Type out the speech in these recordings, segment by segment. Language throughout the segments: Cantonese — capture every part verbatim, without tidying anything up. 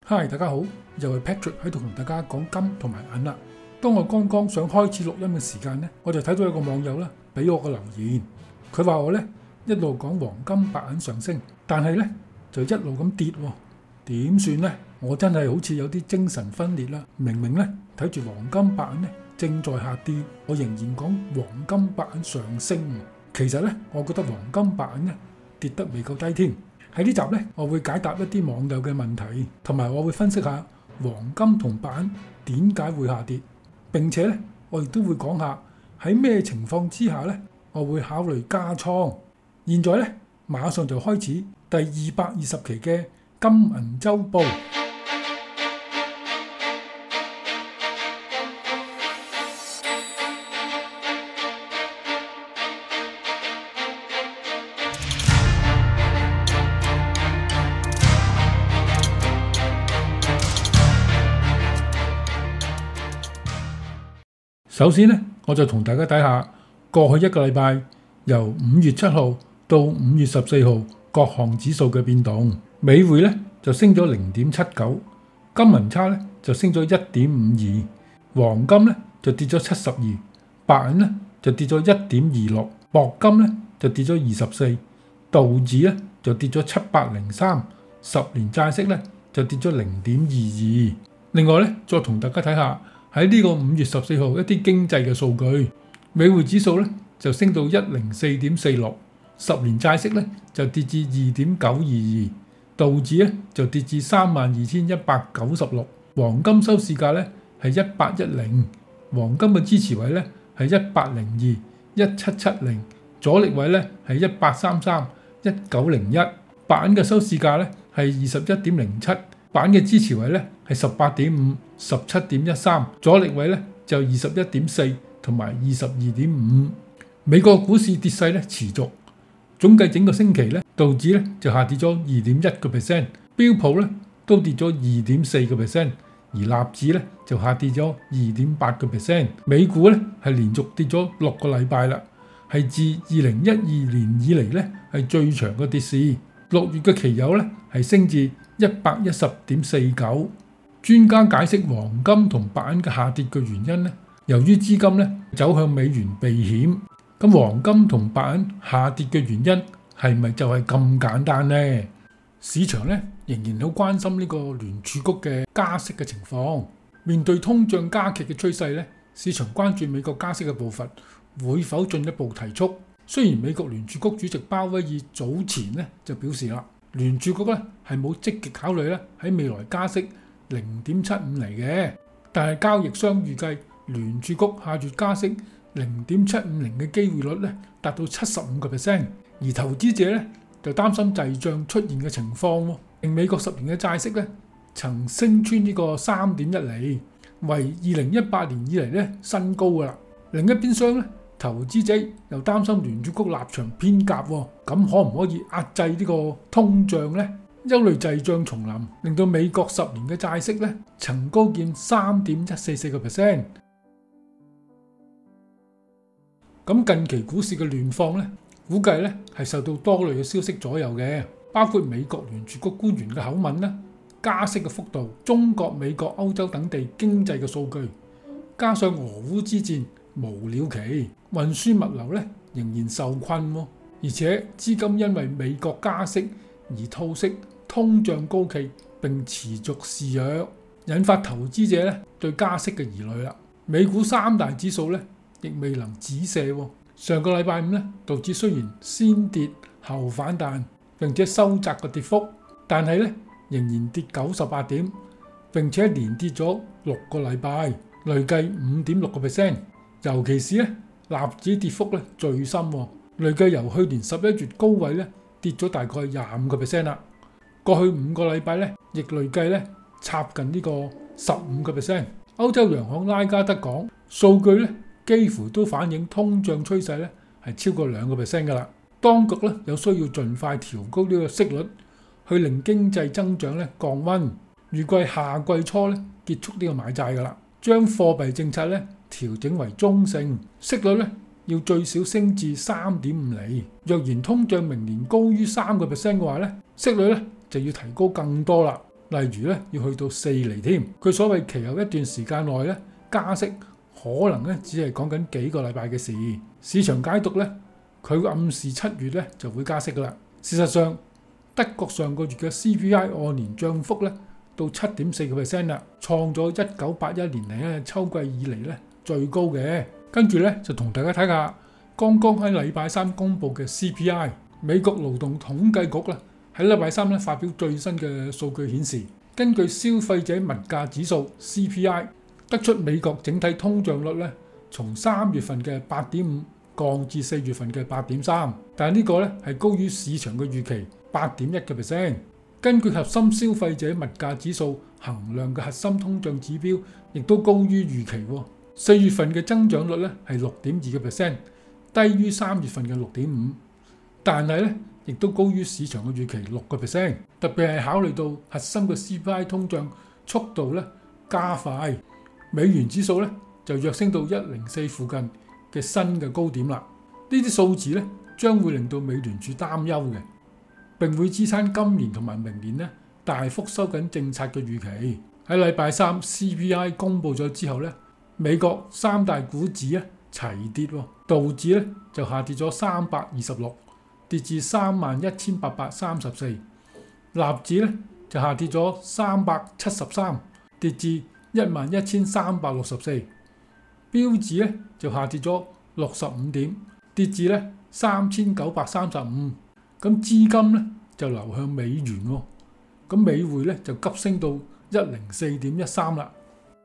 Hi， 大家好，又係 Patrick 喺度同大家講金同埋銀啦。當我剛剛想開始錄音嘅時間呢，我就睇到一個網友咧俾我個留言，佢話我咧一路講黃金白銀上升，但係咧就一路咁跌喎，點算呢？我真係好似有啲精神分裂啦！明明咧睇住黃金白銀咧正在下跌，我仍然講黃金白銀上升。其實咧，我覺得黃金白銀咧跌得未夠低添。喺呢集咧，我會解答一啲網友嘅問題，同埋我會分析下黃金同白銀點解會下跌。並且咧，我亦都會講下喺咩情況之下咧，我會考慮加倉。現在咧，馬上就開始第二百二十期嘅金銀週報。首先咧，我就同大家睇下過去一個禮拜由五月七號到五月十四號各項指數嘅變動。美匯咧就升咗零點七九，金銀差咧就升咗一點五二，黃金咧就跌咗七十二，白銀咧就跌咗一點二六，鉑金咧就跌咗二十四，道指咧就跌咗七百零三，十年債息咧就跌咗零點二二。另外咧，再同大家睇下喺呢個五月十四號一啲經濟嘅數據，美匯指數咧就升到一零四點四六，十年債息咧就跌至二點九二二，道指咧就跌至三萬二千一百九十六，黃金收市價咧係一八一零，黃金嘅支持位咧係一八零二、一七七零，阻力位咧係一八三三、一九零一，白銀嘅收市價咧係二十一點零七。白銀嘅支持位咧係十八點五、十七點一三，阻力位咧就二十一點四同埋二十二點五。美國股市跌勢咧持續，總計整個星期咧，道指咧就下跌咗二點一個 percent， 標普咧都跌咗二點四個 percent， 而納指咧就下跌咗二點八個 percent。美股咧係連續跌咗六個禮拜啦，係自二零一二年以嚟咧係最長嘅跌市。六月嘅期油咧係升至一百一十點四九。專家解釋黃金同白銀嘅下跌嘅原因咧，由於資金咧走向美元避險，咁黃金同白銀下跌嘅原因係咪就係咁簡單呢？市場咧仍然好關心呢個聯儲局嘅加息嘅情況。面對通脹加劇嘅趨勢咧，市場關注美國加息嘅步伐會否進一步提速。雖然美國聯儲局主席鮑威爾早前咧就表示啦，聯儲局咧係冇積極考慮咧喺未來加息零點七五厘嘅，但係交易商預計聯儲局下月加息零點七五零嘅機會率咧達到七十五個 percent， 而投資者咧就擔心滯脹出現嘅情況喎，令美國十年嘅債息咧曾升穿呢個三點一厘，為二零一八年以嚟咧新高㗎啦。另一邊廂咧，投資者又擔心聯儲局立場偏鴿喎，咁可唔可以壓制呢個通脹呢？憂慮滯脹重臨，令到美國十年嘅債息咧曾高見三點一四四個 percent。咁近期股市嘅亂況咧，估計咧係受到多類嘅消息左右嘅，包括美國聯儲局官員嘅口吻啦、加息嘅幅度、中國、美國、歐洲等地經濟嘅數據，加上俄烏之戰無了期，運輸物流咧仍然受困喎，而且資金因為美國加息而套息，通脹高企並持續肆虐，引發投資者咧對加息嘅疑慮啦。美股三大指數咧亦未能止瀉喎。上個禮拜五咧，道指雖然先跌後反彈，並且收窄個跌幅，但係咧仍然跌九十八點，並且連跌咗六個禮拜，累計五點六個 percent。尤其是咧，納指跌幅咧最深喎，累計由去年十一月高位咧跌咗大概廿五個 percent 啦。過去五個禮拜咧，亦累計咧插近呢個十五個 percent。歐洲央行拉加德講，數據咧幾乎都反映通脹趨勢咧係超過兩個 percent 噶啦。當局咧有需要盡快調高呢個息率，去令經濟增長咧降溫。預計夏季初咧結束呢個買債噶啦，將貨幣政策咧調整為中性，息率咧要最少升至三點五厘。若然通脹明年高於三個 percent 嘅話咧，息率咧就要提高更多啦。 例如咧要去到四厘添。佢所謂其後一段時間內咧加息，可能咧只係講緊幾個禮拜嘅事。市場解讀咧，佢暗示七月咧就會加息噶啦。事實上，德國上個月嘅 C P I 按年漲幅咧到七點四個 percent 啦，創咗一九八一年嚟咧秋季以嚟咧最高嘅。跟住咧就同大家睇下剛剛喺禮拜三公佈嘅 C P I。美國勞動統計局咧喺禮拜三咧發表最新嘅數據顯示，根據消費者物價指數 C P I 得出美國整體通脹率咧從三月份嘅八點五降至四月份嘅八點三，但係呢個咧係高於市場嘅預期八點一個 percent。根據核心消費者物價指數衡量嘅核心通脹指標，亦都高於預期。四月份嘅增長率咧係六點二個 percent，低於三月份嘅六點五，但係咧亦都高於市場嘅預期六個 percent。特別係考慮到核心嘅 C P I 通脹速度咧加快，美元指數咧就躍升到一零四附近嘅新嘅高點啦。呢啲數字咧將會令到美聯儲擔憂嘅，並會支撐今年同埋明年咧大幅收緊政策嘅預期。喺禮拜三 C P I 公佈咗之後咧，美國三大股指咧齊跌，道指咧就下跌咗三百二十六，跌至三萬一千八百三十四；納指咧就下跌咗三百七十三，跌至一萬一千三百六十四；標指咧就下跌咗六十五點，跌至咧三千九百三十五。咁資金咧就流向美元喎，咁美匯咧就急升到一零四點一三啦。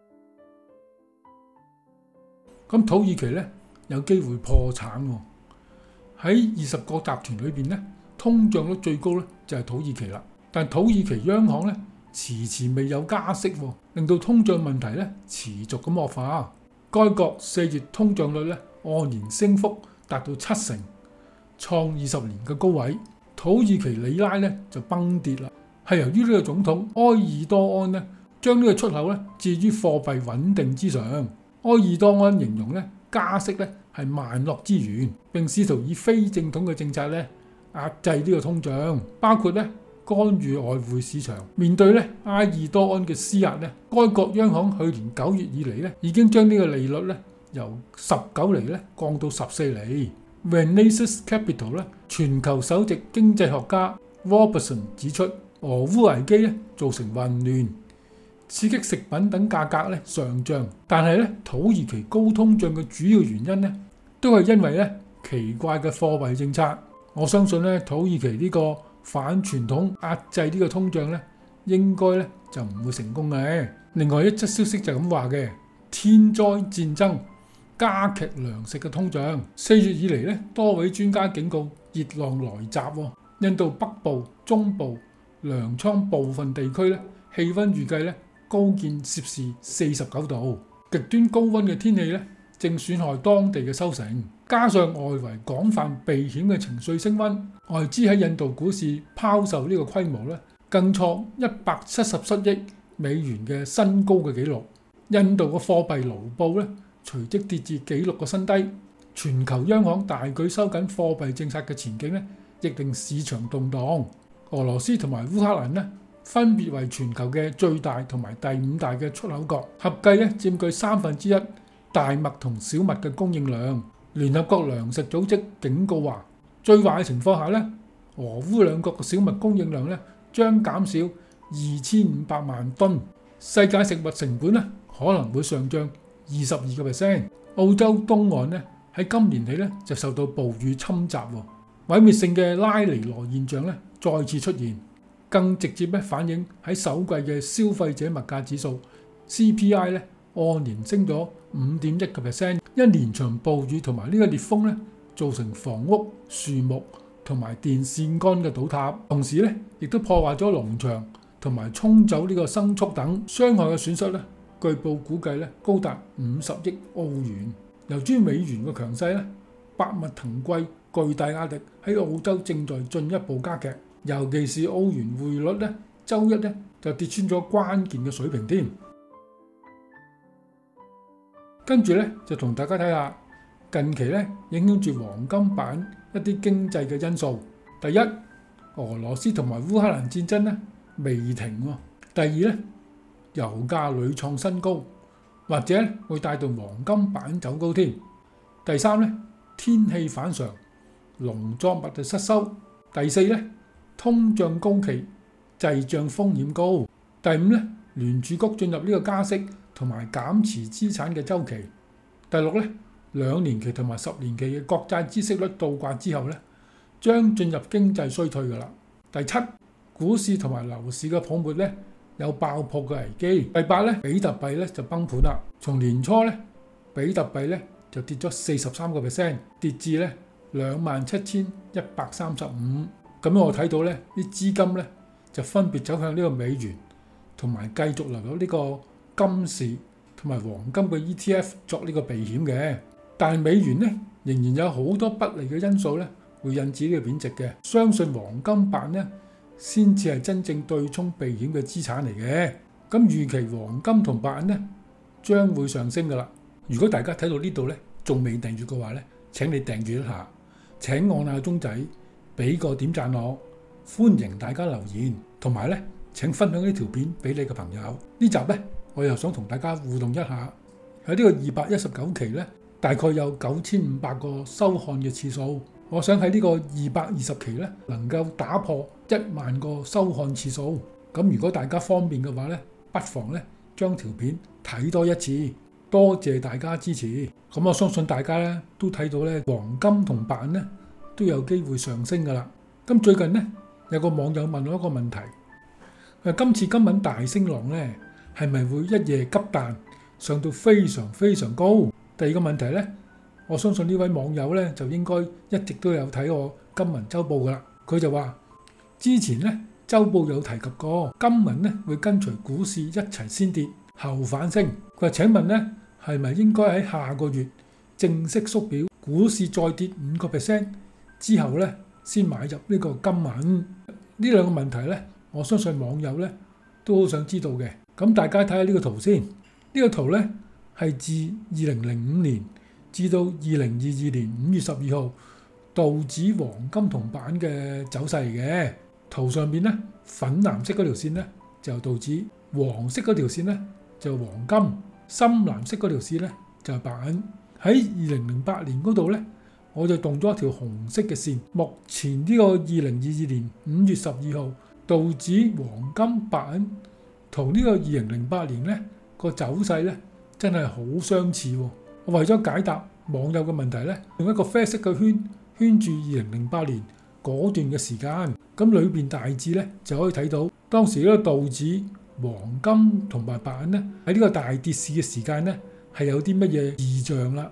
咁土耳其咧有機會破產喎。喺二十國集團裏邊咧，通脹率最高咧就係土耳其啦。但土耳其央行咧遲遲未有加息，令到通脹問題咧持續咁惡化。該國四月通脹率咧按年升幅達到七成，創二十年嘅高位。土耳其里拉咧就崩跌啦，係由於呢個總統埃爾多安咧將呢個出口咧置於貨幣穩定之上。埃爾多安形容咧加息咧係萬惡之源，並試圖以非正統嘅政策咧壓制呢個通脹，包括咧干預外匯市場。面對咧埃爾多安嘅施壓咧，該國央行去年九月以嚟咧已經將呢個利率咧由十九厘咧降到十四厘。Renaissance Capital 咧全球首席經濟學家 Robertson 指出，俄烏危機咧造成混亂，刺激食品等價格咧上漲，但係咧土耳其高通脹嘅主要原因咧都係因為咧奇怪嘅貨幣政策。我相信咧土耳其呢個反傳統壓制呢個通脹咧應該咧就唔會成功嘅。另外一則消息就咁話嘅，天災戰爭加劇糧食嘅通脹。四月以嚟咧，多位專家警告熱浪來襲。印度北部、中部、糧倉部分地區咧，氣温預計咧高見攝氏四十九度。極端高温嘅天氣咧，正損害當地嘅收成。加上外圍廣泛避險嘅情緒升温，外資喺印度股市拋售呢個規模咧，更創一百七十七億美元嘅新高嘅紀錄。印度嘅貨幣盧布咧，隨即跌至紀錄嘅新低。全球央行大舉收緊貨幣政策嘅前景咧，亦令市場動盪。俄羅斯同埋烏克蘭咧，分別為全球嘅最大同埋第五大嘅出口國，合計咧佔據三分之一大麥同小麥嘅供應量。聯合國糧食組織警告話，最壞嘅情況下咧，俄烏兩國嘅小麥供應量咧將減少二千五百萬噸，世界食物成本咧可能會上漲二十二個 percent。澳洲東岸咧喺今年起咧就受到暴雨侵襲，毀滅性嘅拉尼娜現象咧再次出現，更直接咧反映喺首季嘅消費者物價指數 C P I 咧按年升咗五點一個 percent。一連場暴雨同埋呢個烈風咧，造成房屋、樹木同埋電線桿嘅倒塌，同時咧亦都破壞咗農場同埋沖走呢個牲畜等，傷害嘅損失咧，據報估計咧高達五十億澳元。由於美元嘅強勢咧，百物騰貴，巨大壓力喺澳洲正在進一步加劇，尤其是澳元匯率咧，週一咧就跌穿咗關鍵嘅水平添。跟住咧就同大家睇下近期咧影響住黃金版一啲經濟嘅因素。第一，俄羅斯同埋烏克蘭戰爭咧未停喎， 第二咧，油價屢創新高，或者咧會帶動黃金板走高添。第三咧，天氣反常，農作物就失收。第四咧，通脹高企，滯脹風險高。第五咧，聯儲局進入呢個加息同埋減持資產嘅週期。第六咧，兩年期同埋十年期嘅國債孳息率倒掛之後咧，將進入經濟衰退㗎啦。第七，股市同埋樓市嘅泡沫咧有爆破嘅危機。第八咧，比特幣咧就崩盤啦。從年初咧，比特幣咧就跌咗四十三個 percent， 跌至咧兩萬七千一百三十五。咁我睇到咧啲資金咧就分別走向呢個美元，同埋繼續流入呢個金市同埋黃金嘅 E T F 作呢個避險嘅。但係美元咧仍然有好多不利嘅因素咧，會引致呢個貶值嘅。相信黃金版咧先至係真正對沖避險嘅資產嚟嘅。咁預期黃金同白銀咧將會上升㗎啦。如果大家睇到呢度咧仲未訂閱嘅話咧，請你訂閱一下，請按下鐘仔，俾個點讚我，歡迎大家留言，同埋咧請分享呢條片俾你嘅朋友。呢集咧我又想同大家互動一下，喺呢個二百一十九期咧大概有九千五百個收看嘅次數，我想喺呢個二百二十期咧能夠打破一萬個收看次數。咁如果大家方便嘅話咧，不妨咧將條片睇多一次。多謝大家支持。咁我相信大家咧都睇到咧黃金同白銀咧都有機會上升㗎啦。咁最近咧有個網友問我一個問題，誒今次金銀大升浪咧係咪會一夜急彈上到非常非常高？第二個問題咧，我相信呢位網友咧就應該一直都有睇我金銀週報㗎啦。佢就話之前咧週報有提及過金銀咧會跟隨股市一齊先跌後反升。佢話請問咧係咪應該喺下個月正式縮表，股市再跌五個 percent 之後咧先買入呢個金銀？呢兩個問題咧，我相信網友咧都好想知道嘅。咁大家睇下呢個圖先。呢個圖咧係自二零零五年至到二零二二年五月十二號道指黃金同白銀嘅走勢嚟嘅。圖上邊咧粉藍色嗰條線咧就道指，黃色嗰條線咧就黃金，深藍色嗰條線咧就係白銀。喺二零零八年嗰度咧，我就動咗一條紅色嘅線。目前呢個二零二二年五月十二號道指黃金白銀同呢個二零零八年咧個走勢咧真係好相似喎。我為咗解答網友嘅問題咧，用一個啡色嘅圈圈住二零零八年嗰段嘅時間，咁裏邊大致咧就可以睇到當時呢個道指黃金同埋白銀咧喺呢個大跌市嘅時間咧係有啲乜嘢異象啦。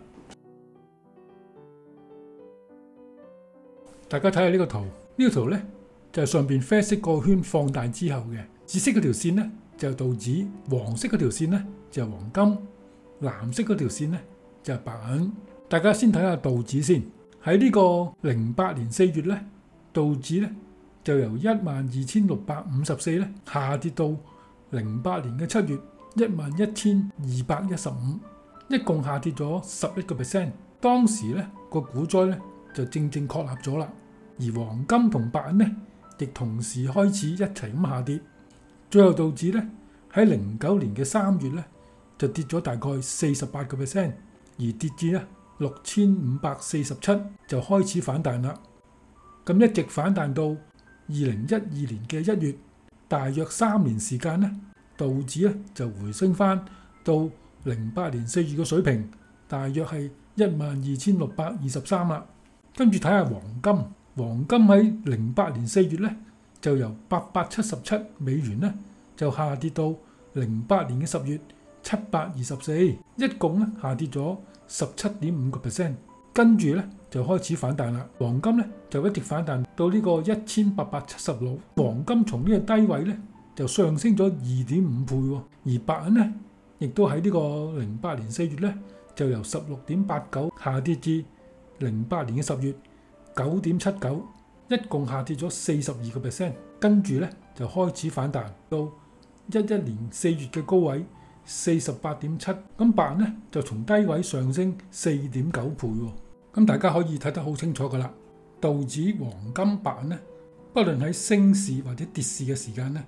大家睇下呢個圖，呢個圖咧就係上邊啡色個圈放大之後嘅，紫色嗰條線咧就係道指，黃色嗰條線咧就係黃金，藍色嗰條線咧就係白銀。大家先睇下道指先。喺呢個零八年四月咧，道指咧就由一萬二千六百五十四咧下跌到零八年嘅七月一萬一千二百一十五，一共下跌咗十一個 percent。當時咧個股災咧就正正確立咗啦，而黃金同白銀咧亦同時開始一齊咁下跌。最後道指咧喺零九年嘅三月咧就跌咗大概四十八個 percent，而跌至咧六千五百四十七就開始反彈啦。咁一直反彈到二零一二年嘅一月，大約三年時間咧，道指咧就回升翻到零八年四月嘅水平，大約係一萬二千六百二十三啦。跟住睇下黃金，黃金喺零八年四月咧就由八百七十七美元咧就下跌到零八年嘅十月七百二十四，一共咧下跌咗十七點五個 percent。跟住咧就開始反彈啦，黃金咧就一直反彈到呢個一千八百七十六，黃金從呢個低位咧就上升咗二點五倍喎，而白銀咧亦都喺呢個零八年四月咧就由十六點八九下跌至零八年嘅十月九點七九，一共下跌咗四十二個 percent。跟住咧就開始反彈到一一年四月嘅高位四十八點七，咁白銀咧就從低位上升四點九倍喎。咁大家可以睇得好清楚噶啦，道指黃金白銀咧，不論喺升市或者跌市嘅時間咧，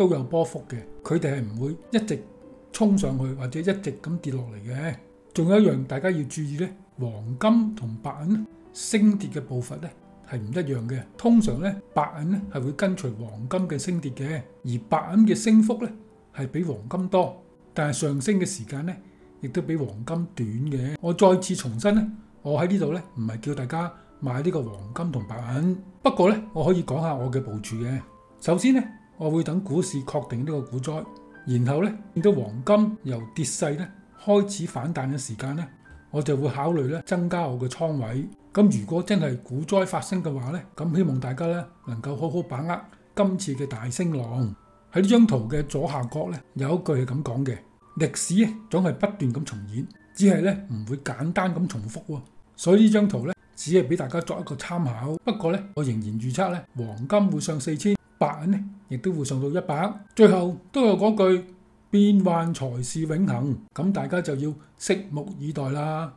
都有波幅嘅，佢哋係唔會一直衝上去或者一直咁跌落嚟嘅。仲有一樣大家要注意呢，黃金同白銀升跌嘅步伐呢係唔一樣嘅。通常呢，白銀呢係會跟隨黃金嘅升跌嘅，而白銀嘅升幅呢係比黃金多，但係上升嘅時間呢亦都比黃金短嘅。我再次重申呢，我喺呢度呢唔係叫大家買呢個黃金同白銀，不過呢我可以講下我嘅部署嘅。首先呢，我會等股市確定呢個股災，然後呢見到黃金由跌勢呢開始反彈嘅時間呢，我就會考慮咧增加我嘅倉位。咁如果真係股災發生嘅話呢，咁希望大家咧能夠好好把握今次嘅大升浪。喺呢張圖嘅左下角呢，有一句係咁講嘅：歷史總係不斷咁重演，只係咧唔會簡單咁重複喎。所以呢張圖呢，只係俾大家作一個參考。不過呢，我仍然預測咧黃金會上四千，白銀呢亦都會上到一百。最後都有嗰句變幻才是永恆，咁大家就要拭目以待啦。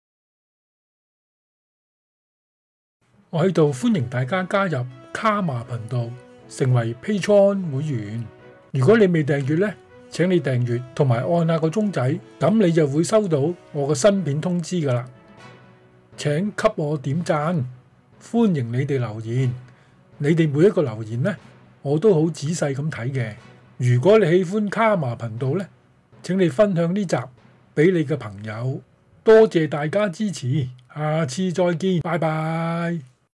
我喺度歡迎大家加入卡瑪頻道，成為 Patreon 會員。如果你未訂閱呢，請你訂閱同埋按下個鐘仔，咁你就會收到我嘅新片通知噶啦。請給我點讚，歡迎你哋留言。你哋每一個留言呢，我都好仔細咁睇嘅。如果你喜歡卡瑪頻道呢，請你分享呢集俾你嘅朋友。多謝大家支持，下次再見，拜拜。